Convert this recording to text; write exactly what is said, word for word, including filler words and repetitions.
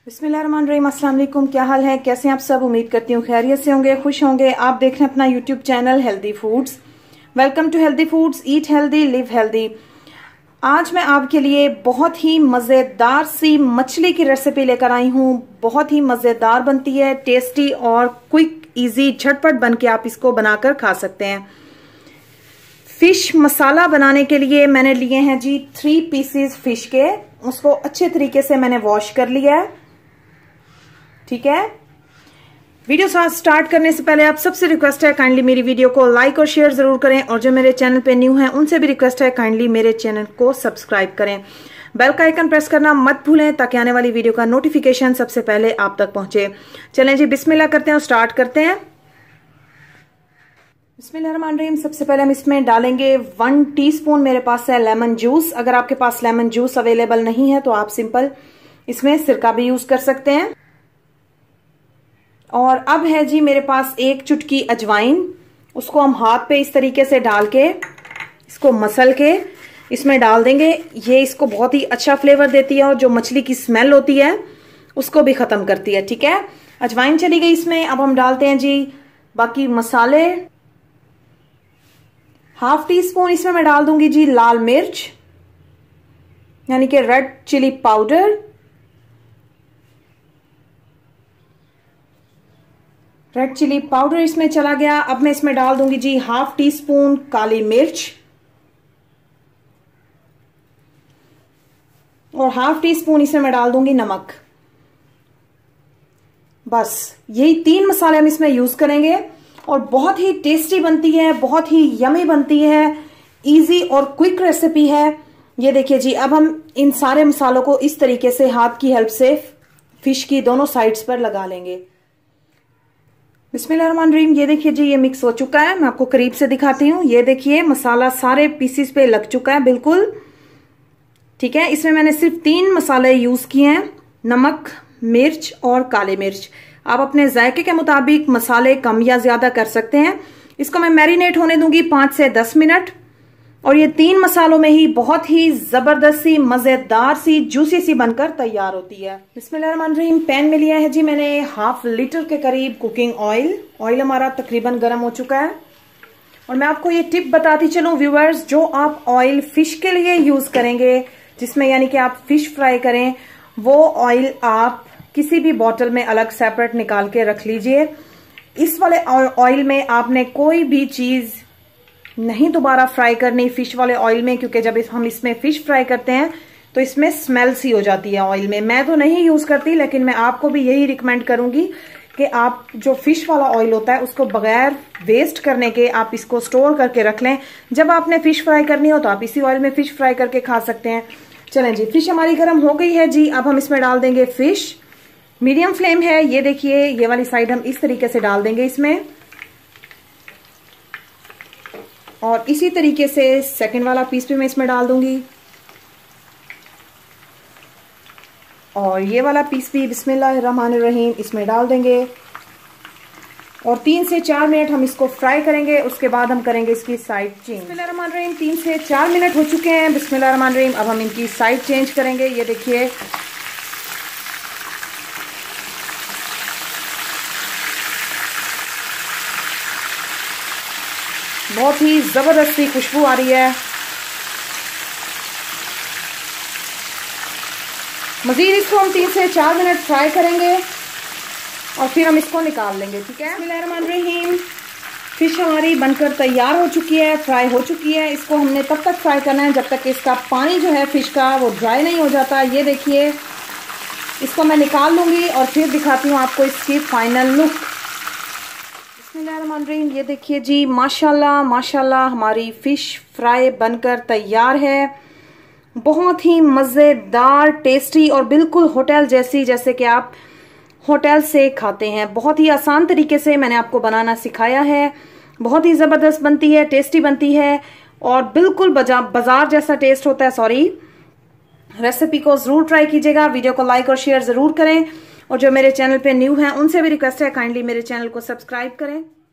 बिस्मिल्लाहिर्रहमानिर्रहीम, अस्सलाम वालेकुम। क्या हाल है, कैसे हैं आप सब? उम्मीद करती हूँ खैरियत से होंगे, खुश होंगे। आप देख रहे हैं अपना YouTube channel healthy foods. Welcome to healthy foods, eat healthy live healthy. आज मैं आपके लिए बहुत ही मज़ेदार सी मछली की रेसिपी लेकर आई हूँ। बहुत ही मज़ेदार बनती है, टेस्टी और क्विक इजी झटपट बन के आप इसको बनाकर खा सकते हैं। फिश मसाला बनाने के लिए मैंने लिए हैं जी थ्री पीसेस फिश के। उसको अच्छे तरीके से मैंने वॉश कर लिया है, ठीक है। वीडियो स्टार्ट करने से पहले आप सबसे रिक्वेस्ट है काइंडली मेरी वीडियो को लाइक और शेयर जरूर करें, और जो मेरे चैनल पे न्यू हैं उनसे भी रिक्वेस्ट है काइंडली मेरे चैनल को सब्सक्राइब करें। बेल का आइकन प्रेस करना मत भूलें ताकि आने वाली वीडियो का नोटिफिकेशन सबसे पहले आप तक पहुंचे। चलें जी, बिस्मिल्लाह करते हैं और स्टार्ट करते हैं। बिस्मिल्लाहिर्रहमानिर्रहीम। सबसे पहले हम इसमें डालेंगे वन टीस्पून मेरे पास है लेमन जूस। अगर आपके पास लेमन जूस अवेलेबल नहीं है तो आप सिंपल इसमें सिरका भी यूज कर सकते हैं। और अब है जी मेरे पास एक चुटकी अजवाइन। उसको हम हाथ पे इस तरीके से डाल के इसको मसल के इसमें डाल देंगे। ये इसको बहुत ही अच्छा फ्लेवर देती है और जो मछली की स्मेल होती है उसको भी खत्म करती है, ठीक है। अजवाइन चली गई इसमें। अब हम डालते हैं जी बाकी मसाले। हाफ टी स्पून इसमें मैं डाल दूंगी जी लाल मिर्च, यानी कि red chilli powder. Red chilli powder इसमें चला गया। अब मैं इसमें डाल दूंगी जी हाफ टी स्पून काली मिर्च और हाफ टी स्पून इसमें मैं डाल दूंगी नमक। बस यही तीन मसाले हम इसमें यूज करेंगे और बहुत ही टेस्टी बनती है, बहुत ही यमी बनती है, इजी और क्विक रेसिपी है। ये देखिए जी, अब हम इन सारे मसालों को इस तरीके से हाथ की हेल्प से फिश की दोनों साइड्स पर लगा लेंगे। बिस्मिल्लाहिर्रहमानिर्रहीम। ये देखिए जी, ये मिक्स हो चुका है। मैं आपको करीब से दिखाती हूँ। ये देखिए मसाला सारे पीसीस पे लग चुका है बिल्कुल, ठीक है। इसमें मैंने सिर्फ तीन मसाले यूज किए हैं, नमक, मिर्च और काले मिर्च। आप अपने जायके के मुताबिक मसाले कम या ज्यादा कर सकते हैं। इसको मैं मैरिनेट होने दूंगी पांच से दस मिनट, और ये तीन मसालों में ही बहुत ही जबरदस्त सी मजेदार सी जूसी सी बनकर तैयार होती है। बिस्मिल्लाहिर्रहमानिर्रहीम। पैन में लिया है जी मैंने हाफ लीटर के करीब कुकिंग ऑयल। ऑयल हमारा तकरीबन गर्म हो चुका है। और मैं आपको ये टिप बताती चलूं व्यूअर्स, जो आप ऑयल फिश के लिए यूज करेंगे, जिसमें यानी कि आप फिश फ्राई करें, वो ऑयल आप किसी भी बॉटल में अलग सेपरेट निकाल के रख लीजिए। इस वाले ऑयल में आपने कोई भी चीज नहीं दोबारा फ्राई करनी फिश वाले ऑयल में, क्योंकि जब हम इसमें फिश फ्राई करते हैं तो इसमें स्मेल सी हो जाती है ऑयल में। मैं तो नहीं यूज करती, लेकिन मैं आपको भी यही रिकमेंड करूंगी कि आप जो फिश वाला ऑयल होता है उसको बगैर वेस्ट करने के आप इसको स्टोर करके रख लें। जब आपने फिश फ्राई करनी हो तो आप इसी ऑयल में फिश फ्राई करके खा सकते हैं। चलें जी, फिश हमारी गर्म हो गई है जी। अब हम इसमें डाल देंगे फिश। मीडियम फ्लेम है। ये देखिए, ये वाली साइड हम इस तरीके से डाल देंगे इसमें, और इसी तरीके से सेकंड वाला पीस भी मैं इसमें डाल दूंगी, और ये वाला पीस भी बिस्मिल्लाहिर्रहमानिर्रहीम इसमें डाल देंगे। और तीन से चार मिनट हम इसको फ्राई करेंगे। उसके बाद हम करेंगे इसकी साइड चेंज। बिस्मिल्लाहिर्रहमानिर्रहीम। तीन से चार मिनट हो चुके हैं। बिस्मिल्लाहिर्रहमानिर्रहीम। अब हम इनकी साइड चेंज करेंगे। ये देखिए, बहुत ही जबरदस्ती खुशबू आ रही है। मजीद इसको हम तीन से चार मिनट फ्राई करेंगे और फिर हम इसको निकाल लेंगे, ठीक है। बिस्मिल्लाहिर्रहमानिर्रहीम। फिश हमारी बनकर तैयार हो चुकी है, फ्राई हो चुकी है। इसको हमने तब तक फ्राई करना है जब तक इसका पानी जो है फिश का वो ड्राई नहीं हो जाता। ये देखिए, इसको मैं निकाल लूंगी और फिर दिखाती हूँ आपको इसकी फाइनल लुक। बिस्मिल्लाहिर्रहमानिर्रहीम। ये देखिए जी, माशाल्लाह माशाल्लाह हमारी फिश फ्राई बनकर तैयार है। बहुत ही मज़ेदार, टेस्टी और बिल्कुल होटल जैसी, जैसे कि आप होटल से खाते हैं। बहुत ही आसान तरीके से मैंने आपको बनाना सिखाया है। बहुत ही ज़बरदस्त बनती है, टेस्टी बनती है और बिल्कुल बाजार जैसा टेस्ट होता है। सॉरी, रेसिपी को ज़रूर ट्राई कीजिएगा। वीडियो को लाइक और शेयर ज़रूर करें, और जो मेरे चैनल पे न्यू हैं उनसे भी रिक्वेस्ट है काइंडली मेरे चैनल को सब्सक्राइब करें।